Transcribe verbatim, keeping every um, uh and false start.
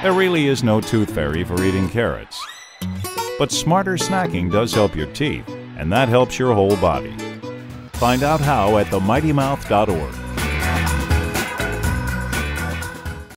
There really is no tooth fairy for eating carrots. But smarter snacking does help your teeth, and that helps your whole body. Find out how at the mighty mouth dot org.